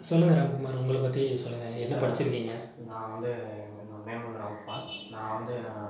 சொல்லுங்கள் ராம்குமார், உங்களை பற்றி சொல்லுங்கள். என்ன படிச்சிருக்கீங்க? நான் வந்து என்னோட நேம் வந்து ராம்குமார். நான் வந்து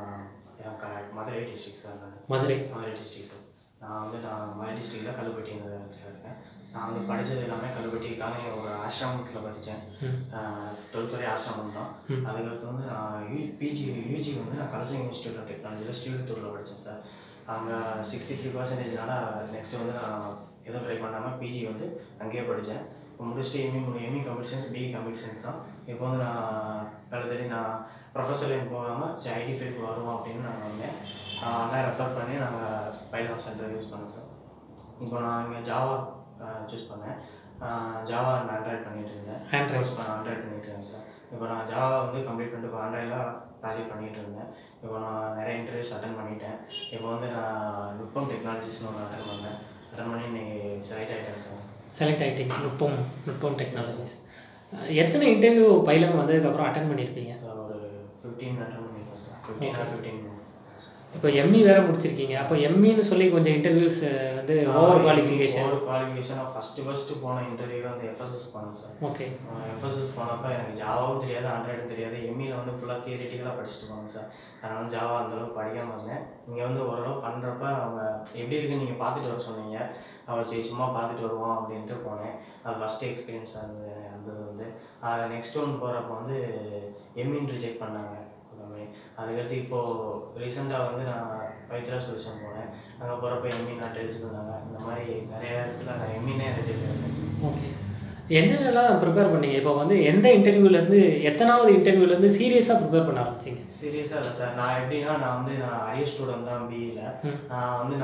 Madurai district sir. Madurai district sir. நான் மதுரை டிஸ்ட்ரிக்டில் கல்லுப்பட்டிங்கிற இடத்துல இருக்கேன். நான் வந்து படித்தது எல்லாமே கல்லுப்பட்டிக்கான ஒரு ஆசிரமத்தில் படித்தேன். 12th வரை ஆசிரமம் தான். அதுக்கடுத்து வந்து நான் யூஜி வந்து நான் கலசம் இன்ஸ்டியூட் ஆஃப் டெக்னாலஜியில் ஸ்ரீவில்லிபுத்தூரில் படித்தேன் சார். அங்கே 63%. நெக்ஸ்ட்டு வந்து நான் எதுவும் ட்ரை பண்ணாமல் பிஜி வந்து அங்கேயே படித்தேன். இப்போ முடிச்சுட்டு ME computer science, BE computer science தான். இப்போ வந்து நான் கழுத்தடி நான் ப்ரொஃபஸர் லைன் போகாமல் சரி ஐடி ஃபீல்டு வருவோம் அப்படின்னு நான் வந்தேன். அண்ணா ரெஃபர் பண்ணி நாங்கள் பைலான் சென்டர் யூஸ் பண்ணோம் சார். இப்போ நான் இங்கே ஜாவா சூஸ் பண்ணேன். ஜாவா ஆண்ட்ராய்ட் பண்ணிகிட்டு இருந்தேன். ஆண்ட்ராய்ட் பண்ணிகிட்டு இருந்தேன் சார். இப்போ நான் ஜாவா வந்து கம்ப்ளீட் பண்ணிட்டு இப்போ ஆண்ட்ராய்டில் ப்ராஜெக்ட் பண்ணிகிட்டு இருந்தேன். இப்போ நான் நிறைய இன்டர்வியூஸ் அட்டன் பண்ணிட்டேன். இப்போ வந்து நான் நுட்பம் டெக்னாலஜிஸ்னு ஒன்று அட்டன் பண்ணி இன்றைக்கி செலக்ட் ஆகிட்டேன் சார். செலக்ட் ஆகிட்டீங்க. நுட்பம் டெக்னாலஜிஸ். எத்தனை இன்டர்வியூ பைலன் வந்ததுக்கப்புறம் அட்டன் பண்ணியிருப்பீங்க? ஒரு 15 அட்டன் பண்ணியிருக்கேன் சார். 15. இப்போ எம்இ வேறு முடிச்சிருக்கீங்க. அப்போ எம்இன்னு சொல்லி கொஞ்சம் இன்டர்வியூஸ் வந்து ஓவர் குவாலிஃபிகேஷன் ஃபஸ்ட்டு போன இன்டர்வியூ வந்து எஃப்எஸ்எஸ் பண்ணேன் சார். ஓகே. எஃப்எஸ்எஸ் போனப்போ எனக்கு ஜாவாவும் தெரியாது, ஆண்ட்ராய்டும் தெரியாது. எம்இயில் வந்து ஃபுல்லாக தியரிட்டிக்கலாக படிச்சுட்டு போங்க சார். அதனால் ஜாவா அந்தளவுக்கு படிக்காமல் இருந்தேன். இங்கே வந்து ஓரளவு பண்ணுறப்ப அவங்க எப்படி இருக்குன்னு நீங்கள் பார்த்துட்டு வர சொன்னீங்க. அவர் சரி சும்மா பார்த்துட்டு வருவோம் அப்படின்ட்டு போனேன். அது ஃபஸ்ட்டு எக்ஸ்பீரியன்ஸாக இருந்தது. அது வந்து நெக்ஸ்ட் ஒன்று போகிறப்ப வந்து எம்இன்னு ரிஜெக்ட் பண்ணாங்க. அதுக்கடுத்து இப்போது ரீசெண்டாக வந்து நான் பைத்ரா சொல்யூஷன் போனேன். அங்கே போகிறப்ப எம்இ நாட் எலிஜிபிள்னாங்க. இந்த மாதிரி நிறைய இடத்துல நான் எம்இனே ரிஜெக்ட் பண்ணேன் சார். ஓகே. என்னென்னலாம் ப்ரிப்பேர் பண்ணீங்க? இப்போ வந்து எந்த இன்டர்வியூலேருந்து எத்தனாவது இன்டர்வியூலேருந்து சீரியஸாக ப்ரிப்பேர் பண்ண ஆரம்பிச்சிங்க? சீரியஸாக இல்லை சார். நான் எப்படின்னா நான் அரியர் ஸ்டூடெண்ட் தான் பிஇயில். நான் வந்து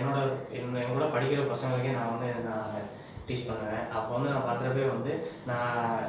என் கூட படிக்கிற பசங்களுக்கே நான் வந்து டீச் பண்ணுவேன். அப்போ வந்து நான் பண்ணுறப்பே வந்து நான்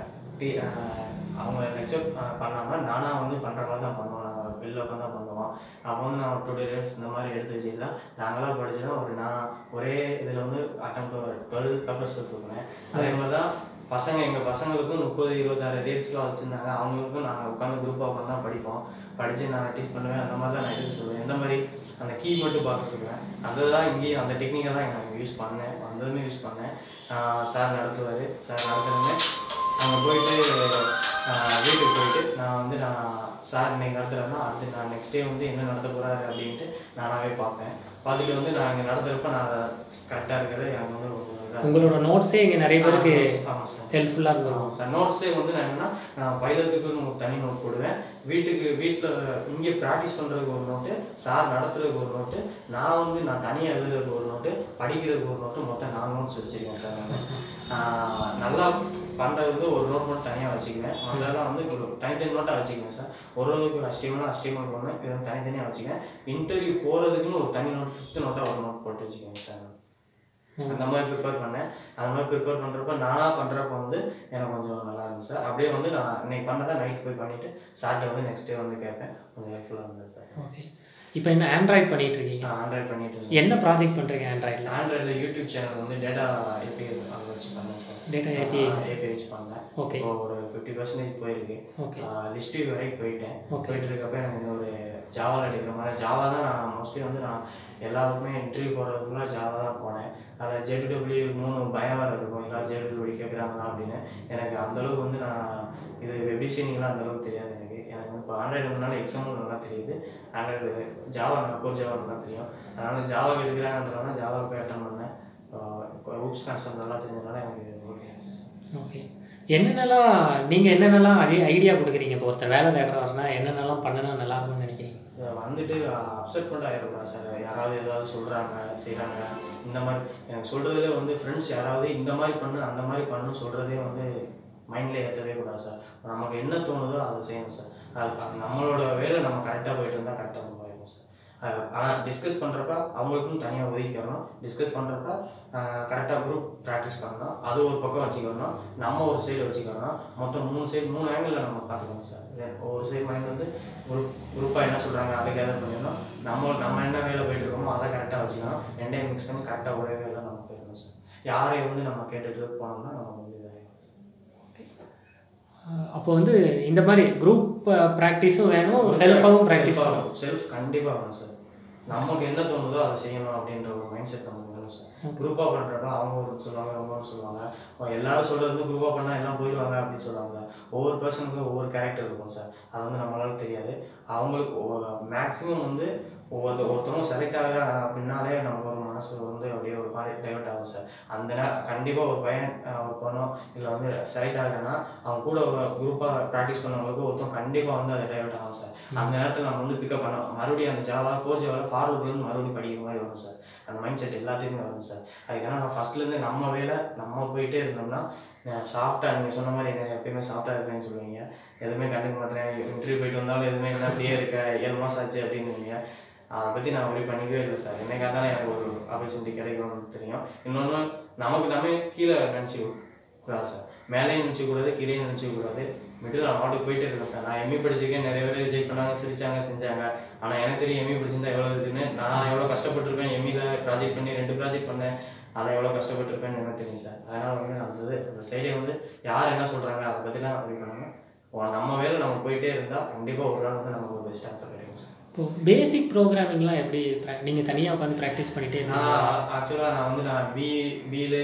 அவங்க லெக்சர் பண்ணாமல் நானாக வந்து பண்ணுற மாதிரி தான் பண்ணுவோம். நாங்கள் வெளில உட்காந்து தான் பண்ணுவோம். அப்போ வந்து நான் 2 days இந்த மாதிரி எடுத்து வச்சுக்கலாம். நாங்களாக படிச்சுன்னா நான் ஒரே இதில் வந்து 12 பேப்பர்ஸ் எடுத்துக்கினேன். அதே மாதிரி தான் எங்கள் பசங்களுக்கும் 30-26 ரேட்ஸ்லாம் வச்சுருந்தாங்க. அவங்களுக்கும் நாங்கள் உட்காந்து குரூப்பாக உட்காந்து தான் படிப்போம். படித்து நான் டீச் பண்ணுவேன். அந்த மாதிரி தான் நான் எடுத்து சொல்லுவேன். எந்த மாதிரி அந்த கீ மட்டும் பார்க்க சொல்லுவேன். அதுதான் இங்கேயும் அந்த டெக்னிக்கை தான் எனக்கு யூஸ் பண்ணேன். வந்ததுமே யூஸ் பண்ணேன். சார் நடத்துவார். சார் நடத்துறதுமே அங்கே போயிட்டு வீட்டுக்கு போயிட்டு நான் சார் இன்னைக்கு நடத்துகிறேன்னா அடுத்து நான் நெக்ஸ்ட் டே வந்து என்ன நடத்த போகிறாரு அப்படின்ட்டு நானாகவே பார்ப்பேன். பார்த்துட்டு வந்து நான் இங்கே நடத்துகிறப்ப நான் கரெக்டாக இருக்கிறது எனக்கு வந்து உங்களோட நோட்ஸே இங்கே நிறைய பேருக்கு ஹெல்ப்ஃபுல்லாக இருக்கும் சார். நோட்ஸே வந்து நான் என்னென்னா நான் பைலத்துக்குன்னு ஒரு தனி நோட் போடுவேன். வீட்டில் இங்கே ப்ராக்டிஸ் பண்ணுறதுக்கு ஒரு நோட்டு, சார் நடத்துறதுக்கு ஒரு நோட்டு, நான் தனியாக எழுதுறதுக்கு ஒரு நோட்டு, படிக்கிறதுக்கு ஒரு நோட்டு, மொத்தம் 4 நோட்ஸ் வச்சுருக்கேன் சார். நான் நல்லா பண்ணுறதுக்கு ஒரு நோட் மட்டும் தனியாக வச்சுக்குவேன். மற்றெல்லாம் வந்து ஒரு தனித்தனி நோட்டாக வச்சுக்குவேன் சார். ஒரு அஸ்டிமேட் பண்ணுவேன். இது தனித்தனியாக வச்சுக்குவேன். இன்டர்வியூ போகிறதுக்குன்னு ஒரு தனி நோட் 5th நோட்டாக ஒரு நோட் போட்டு வச்சுக்குவேன் சார். அந்த மாதிரி ப்ரிப்பேர் பண்ணேன். அந்த மாதிரி ப்ரிப்பேர் பண்ணுறப்ப நானாக பண்ணுறப்ப வந்து எனக்கு கொஞ்சம் நல்லா இருந்துச்சு சார். அப்படியே வந்து நான் இன்னைக்கு பண்ணதான் நைட் போய் பண்ணிவிட்டு சாட்டர்டே வந்து நெக்ஸ்ட் டே வந்து கேட்பேன். கொஞ்சம் ஹெல்ப்ஃபுல்லாக இருந்தது சார். ஓகே. இப்போ என்ன ஆண்ட்ராய்ட் பண்ணிகிட்டு இருக்கீங்க? ஆண்ட்ராய்ட் பண்ணிட்டு இருக்கேன். என்ன ப்ராஜெக்ட் பண்ணுறீங்க ஆண்ட்ராய்டில்? யூடியூப் சேனல் வந்து டேட்டா ஏபிஐ வச்சு பண்ணேன் சார். டேட்டா ஏபிஐ வச்சு பண்ணேன். ஓகே. ஒரு 50% போயிருக்கு. ஓகே. லிஸ்ட் வரைக்கும் போயிட்டேன். போயிட்டு இருக்கப்போ எனக்கு இந்த ஒரு ஜாவாவில் எடுக்கிற மாதிரி ஜாவா தான் நான் மோஸ்ட்லி வந்து நான் எல்லாருக்குமே இன்டர்வியூ போகிறதுக்குள்ள ஜாவா தான் போனேன். அதில் JDW 3 பயம் வேறு இருக்கும். எல்லாரும் JDW கேட்குறாங்களா அப்படின்னு. எனக்கு அந்தளவுக்கு வந்து இது வெப் டிசைனிங்லாம் அந்தளவுக்கு தெரியாது. எனக்கு இப்போ ஆண்ட்ராய்டு வந்தனால எக்ஸாமும் நல்லா தெரியுது. ஆண்ட்ராய்டு ஜாவா கோர் ஜாவா நல்லா தெரியும். அதனால் ஜாவா எடுக்கிறாங்கன்றதுனால ஜாவா போய் அட்டன் பண்ணேன். ஊப்ஸ் கான்செப்ட் நல்லா தெரிஞ்சதுனால எனக்கு ஓகே ஆச்சு சார். ஓகே. என்னென்னலாம் ஐடியா கொடுக்குறீங்க? இப்போ ஒருத்தர் வேலை தேடுறாருன்னா என்னென்னலாம் பண்ணினா நல்லாயிருக்கும்னு நினைக்கிறீங்க? வந்துட்டு அப்செட்மெண்ட் ஆகிடக்கூடாது சார். யாராவது ஏதாவது செய்கிறாங்க இந்த மாதிரி எனக்கு சொல்கிறதுலே வந்து ஃப்ரெண்ட்ஸ் யாராவது இந்த மாதிரி பண்ணு அந்த மாதிரி பண்ணுன்னு சொல்கிறதே வந்து மைண்டில் ஏற்றவே கூடாது சார். நமக்கு என்ன தோணுதோ அதை செய்யணும் சார். அது நம்மளோட வேலை நம்ம கரெக்டாக போயிட்டு இருந்தால் கரெக்டாக நம்ம போயிடணும் சார். ஆனால் டிஸ்கஸ் பண்ணுறப்ப அவங்களுக்கும் தனியாக ஒதுக்கிடணும். டிஸ்கஸ் பண்ணுறப்ப கரெக்டாக குரூப் ப்ராக்டிஸ் பண்ணணும். அது ஒரு பக்கம் வச்சுக்கணும். நம்ம ஒரு சைடு வச்சுக்கணும். மொத்தம் 3 ஆங்கிளில் நம்ம பார்த்துக்கணும் சார். ஒரு சைடு மைண்ட் வந்து குரூப்பாக என்ன சொல்கிறாங்க அதை கேதர் பண்ணிடணும். நம்ம என்ன வேலை போயிட்டு இருக்கோமோ அதை கரெக்டாக வச்சுக்கணும். ரெண்டையும் மிக்ஸ் பண்ணி கரெக்டாக ஒரே வேலை நம்ம போயிடணும் சார். யாரையும் வந்து நம்ம கேட்டுட்டு போனோம்னா நம்ம வந்து அப்போ வந்து இந்த மாதிரி குரூப் ப்ராக்டிஸும் வேணும், செல்ஃபாகவும் ப்ராக்டிஸ் பண்ணணும். செல்ஃப் கண்டிப்பாக வேணும் சார். நமக்கு என்ன தோணுதோ அதை செய்யணும் அப்படின்ற ஒரு மைண்ட் செட் நமக்கு இருக்கும் சார். குரூப்பாக பண்ணுறப்ப அவங்க ஒரு சொல்லுவாங்க, அவங்க ஒன்று சொல்லுவாங்க. எல்லாரும் சொல்கிறது வந்து குரூப்பாக பண்ணால் எல்லாம் போயிடுவாங்க அப்படின்னு சொல்லுவாங்க. ஒவ்வொரு பர்சனுக்கும் ஒவ்வொரு கேரக்டர் இருக்கும் சார். அது வந்து நம்மளால தெரியாது. அவங்களுக்கு மேக்ஸிமம் வந்து ஒருத்தவங்க செலக்ட் ஆகுறாங்க அப்படின்னாலே நமக்கு ஒரு மனசு வந்து அப்படியே ஒரு மாதிரி டைவர்ட் ஆகும் சார். அந்த கண்டிப்பாக ஒரு பையன் ஒரு பொண்ணோ இல்லை வந்து செலக்ட் ஆகுறேன்னா அவங்க கூட ஒரு குரூப்பாக ப்ராக்டிஸ் பண்ணவங்களுக்கு ஒருத்தவங்க கண்டிப்பாக வந்து அது டைவர்ட் ஆகும் சார். அந்த நேரத்தில் நம்ம வந்து பிக்கப் பண்ணோம், மறுபடியும் அந்த கோர் ஜாவாவில் ஃபார்வர்ட்லேருந்து மறுபடியும் படிக்கிற மாதிரி வரும் சார். அந்த மைண்ட் செட் எல்லாத்தையுமே வரும் சார். அதுக்கான நான் ஃபஸ்ட்லேருந்து நம்ம வேலை நம்ம போயிட்டே இருந்தோம்னா சாஃப்டாக, நீங்கள் சொன்ன மாதிரி என்ன எப்பயுமே சாஃப்டாக இருக்கேன்னு சொல்லுவீங்க, எதுவுமே கண்டுக்க மாட்டேன், இன்டர்வியூ போயிட்டு வந்தாலும் எதுவுமே என்ன அப்படியே இருக்க 7 மாதம் ஆச்சு அப்படின்னுவீங்க. அதை பற்றி நான் ஒரே பண்ணிக்கவே இல்லை சார். என்னைக்காக இருந்தாலும் எனக்கு ஒரு ஆப்பர்ச்சுனிட்டி கிடைக்கும்னு தெரியும். இன்னொன்று நமக்கு நம்ம கீழே நினச்சி கூடாது சார், மேலேயும் நினச்சிக்கூடாது, கீழே நினச்சிக்கூடாது, மிடில் அமௌண்ட்டுக்கு போயிட்டே இருக்கேன் சார். நான் எம்இ படிச்சிருக்கேன், நிறைய பேர் ரிஜெக்ட் பண்ணாங்க, சிரிச்சாங்க, செஞ்சாங்க. ஆனால் எனக்கு தெரியும் எம்இ படிச்சிருந்தா எவ்வளோ இதுன்னு. நான் எவ்வளோ கஷ்டப்பட்டிருப்பேன், எம்இயில் ப்ராஜெக்ட் பண்ணி 2 ப்ராஜெக்ட் பண்ணேன், அதை எவ்வளோ கஷ்டப்பட்டிருப்பேன்னு எனக்கு தெரியும் சார். அதனால் வந்து அந்த சைடே வந்து யார் என்ன சொல்கிறாங்க அதை பற்றிலாம் அப்படி பண்ணாமல் நம்ம வேலை நம்ம போயிட்டே இருந்தால் கண்டிப்பாக ஒரு நாள் வந்து நமக்கு ஒரு பெஸ்ட் ஆன்சர் கிடைக்கும் சார். இப்போது பேசிக் ப்ரோக்ராமிங்லாம் எப்படி நீங்கள் தனியாக உட்காந்து ப்ராக்டிஸ் பண்ணிகிட்டே ஆக்சுவலாக நான் பிஇலே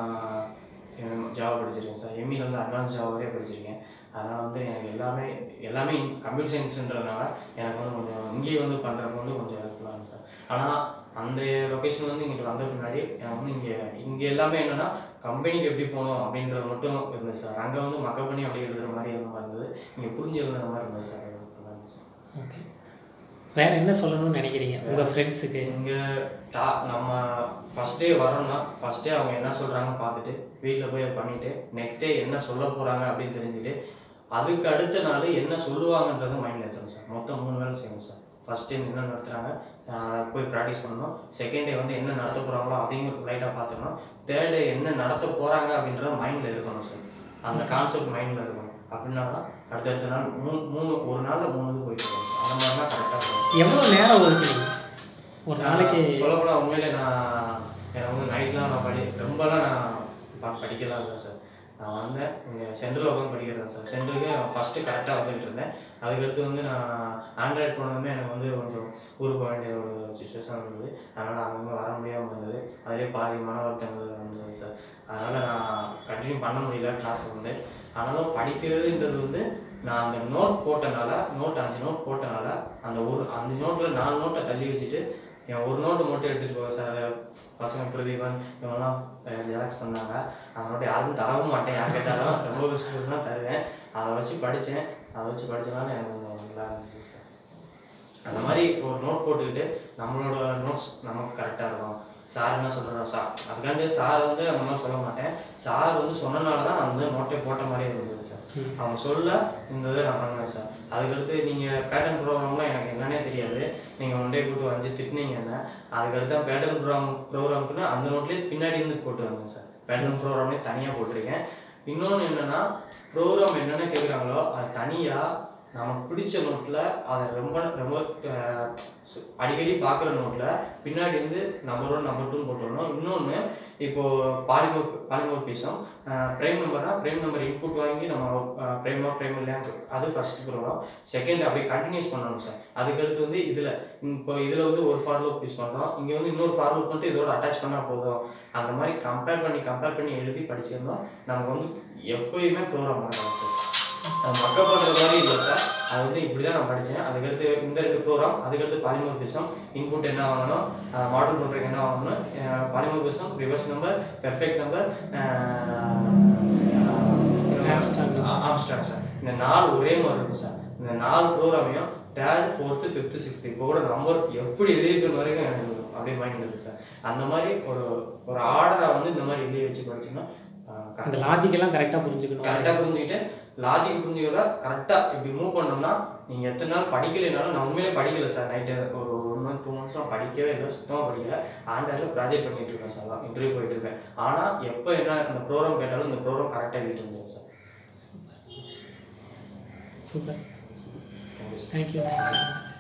ஜாவா படிச்சிருக்கேன் சார். எம்இல வந்து அட்வான்ஸ் ஜாவா வரையே படிச்சிருக்கேன். அதனால் வந்து எனக்கு எல்லாமே கம்ப்யூட்டர் சயின்ஸுன்றதுனால எனக்கு வந்து கொஞ்சம் இங்கேயே வந்து பண்ணுறப்ப வந்து கொஞ்சம் ஹெல்ப்ஃபுல்லாக இருந்துச்சு சார். ஆனால் அந்த லொக்கேஷன் வந்து இங்கிட்ட வந்த பின்னாடி எனக்கு வந்து இங்கே எல்லாமே என்னென்னா கம்பெனிக்கு எப்படி போகணும் அப்படின்றது மட்டும் இருந்தது சார். அங்கே வந்து மக்கள் பண்ணி அப்படியே எழுதுகிற மாதிரி இருந்தது, இங்கே புரிஞ்சு எழுதுகிற மாதிரி இருந்தது சார். ஓகே, வேறு என்ன சொல்லணும்னு நினைக்கிறீங்க உங்கள் ஃப்ரெண்ட்ஸுக்கு? இங்கே நம்ம ஃபஸ்ட் டே வரோம்னா ஃபஸ்ட் டே அவங்க என்ன சொல்கிறாங்கன்னு பார்த்துட்டு வீட்டில் போய் அதை பண்ணிவிட்டு நெக்ஸ்ட் டே என்ன சொல்ல போகிறாங்க அப்படின்னு தெரிஞ்சுட்டு அதுக்கு அடுத்த நாள் என்ன சொல்லுவாங்கன்றது மைண்டில் எடுத்துக்கணும் சார். மொத்தம் 3 வேலை செய்யணும் சார். ஃபஸ்ட் டே என்ன நடத்துகிறாங்க போய் ப்ராக்டிஸ் பண்ணணும். செகண்ட் டே வந்து என்ன நடத்த போகிறாங்களோ அதையும் லைட்டாக பார்த்துக்கணும். தேர்ட் டே என்ன நடத்த போகிறாங்க அப்படின்றது மைண்டில் இருக்கணும் சார். அந்த கான்செப்ட் மைண்டில் இருக்கணும். அப்படின்னா தான் அடுத்தடுத்த நாள் ஒரு நாளில் 3 இது போயிட்டு இருக்கோம் சார். அந்த மாதிரிலாம் கரெக்டாக இருக்கும். எவ்வளோ நேரம் ஒதுக்குறீங்க ஒரு நாளைக்கு? சொல்லப்போனால் உண்மையிலே எனக்கு வந்து நைட்லாம் நான் ரொம்பலாம் நான் படிக்கலாம் இல்லை சார். நான் வந்தேன் இங்கே சென்ட்ரல் உட்காந்து படிக்கிறேன் சார். சென்ட்ரலுக்கு ஃபஸ்ட்டு கரெக்டாக வந்துகிட்டு இருந்தேன். அதுக்கடுத்து வந்து நான் ஆண்ட்ராய்ட் போனதுமே எனக்கு வந்து கொஞ்சம் ஊருக்கு போக வேண்டிய ஒரு சுச்சுவேஷன் இருந்தது. அதனால் அங்கங்கே வர முடியாமல் இருந்தது. அதிலே பாதி மன வருத்தங்கள் வந்தது சார். அதனால் நான் கண்டினியூ பண்ண முடியல கிளாஸ் வந்து. ஆனாலும் படிக்கிறதுன்றது வந்து நான் அந்த நோட் போட்டனால 5 நோட் போட்டனால அந்த 5 நோட்டில் 4 நோட்டை தள்ளி வச்சுட்டு என் ஒரு நோட்டு மட்டும் எடுத்துகிட்டு போவேன் சார். பசங்க பிரதீபன் இவங்கெல்லாம் ஜெராக்ஸ் பண்ணாங்க. அந்த நோட்டை யாருக்கும் தரவும் மாட்டேன், யார் கேட்டாலும் ரொம்ப பெஸ்ட் தான் தருவேன். அதை வச்சு படித்தேன். அதை வச்சு படித்தனால எனக்கு கொஞ்சம் நல்லா இருந்துச்சு சார். அந்த மாதிரி ஒரு நோட் போட்டுக்கிட்டு நம்மளோட நோட்ஸ் நமக்கு கரெக்டாக இருக்கும். சார் என்ன சொல்கிறாரோ சார் அதுக்காண்டி சார் வந்து அந்த மாதிரி சொல்ல மாட்டேன். சார் வந்து சொன்னனால தான் அந்த நோட்டை போட்ட மாதிரியே இருந்தது சார். அவங்க சொல்ல இந்த இதை நான் பண்ணுவேன் சார். அதுக்கடுத்து நீங்கள் பேட்டர்ன் ப்ரோக்ராம்லாம் எனக்கு என்னன்னே தெரியாது. நீங்கள் ஒன் டே கூட்டு வந்து திட்டினீங்க என்ன. அதுக்கடுத்து பேட்டர்ன் ப்ரோக்ராமுக்குன்னு அந்த நோட்லேயே பின்னாடி இருந்து போட்டு வந்தேன் சார். பேட்டர்ன் ப்ரோக்ராம்லேயே தனியாக போட்டிருக்கேன். இன்னொன்று என்னென்னா ப்ரோக்ராம் என்னென்ன கேட்குறாங்களோ அது தனியாக நமக்கு பிடிச்ச நோட்டில் அதை ரொம்ப ரொம்ப அடிக்கடி பார்க்குற நோட்டில் பின்னாடி இருந்து நம்பர் 1 நம்பர் 2 போட்டுடணும். இன்னொன்று இப்போது பாலிமோர்பிசம் ப்ரைம் நம்பர்னால் ப்ரைம் நம்பர் இன்புட் வாங்கி நம்ம ப்ரைம் இல்லையா அது ஃபஸ்ட்டு ப்ரோக்ராம். செகண்ட் அப்படியே கண்டினியூஸ் பண்ணணும் சார். அதுக்கடுத்து வந்து இதில் வந்து ஒரு ஃபார் லூப் யூஸ் பண்ணுறோம். இங்கே வந்து இன்னொரு ஃபார் லூப் பண்ணிட்டு இதோட அட்டாச் பண்ணால் போதும். அந்த மாதிரி கம்பேர் பண்ணி எழுதி படிச்சிருந்தோம். நமக்கு வந்து எப்போயுமே ப்ரோக்ராம் பண்ணலாம் சார். அது மக்கப் பண்ணுற மாதிரி இல்லை சார். அது வந்து இப்படி தான் நான் படித்தேன். அதுக்கடுத்து இந்த 2 ப்ரோக்ராம், அதுக்கடுத்து பாலிமோர்பிசம் இன்புட் என்ன வாங்கணும், மாடல் பண்ணுறதுக்கு என்ன வாங்கணும், polymorphism reverse number, perfect number, Armstrong sir. இந்த 4 ஒரே மாதிரி இருக்கும் சார். இந்த 4 ப்ரோக்ராமையும் 3rd 4th 5th 6th இப்போ கூட நம்பர் எப்படி எழுதிக்கிற வரைக்கும் எனக்கு அப்படியே மைண்ட் இருக்குது சார். அந்த மாதிரி ஒரு ஆர்டரை வந்து இந்த மாதிரி எழுதி வச்சு படிச்சிங்கன்னா அந்த லாஜிக்கெல்லாம் கரெக்டாக புரிஞ்சுக்கிட்டு லாஜிக் புரிஞ்சுக்கிட்ட கரெக்டாக இப்படி மூவ் பண்ணோம்னா நீங்கள் எத்தனை நாள் படிக்கலைனாலும் நான் உண்மையிலே படிக்கலை சார். நைட்டு ஒரு 1 month 2 months படிக்கவே இல்லை, சுத்தமாக படிக்கலை. ஆண்ட்ராய்டில் ப்ராஜெக்ட் பண்ணிகிட்டு இருக்கேன் சார். இன்டர்வியூ போயிட்டு இருக்கேன். ஆனால் எப்போ என்ன அந்த ப்ரோக்ராம் கேட்டாலும் இந்த ப்ரோக்ராம் கரெக்டாக எழுதிட்டு இருந்தேன் சார். சூப்பர். தேங்க்யூ.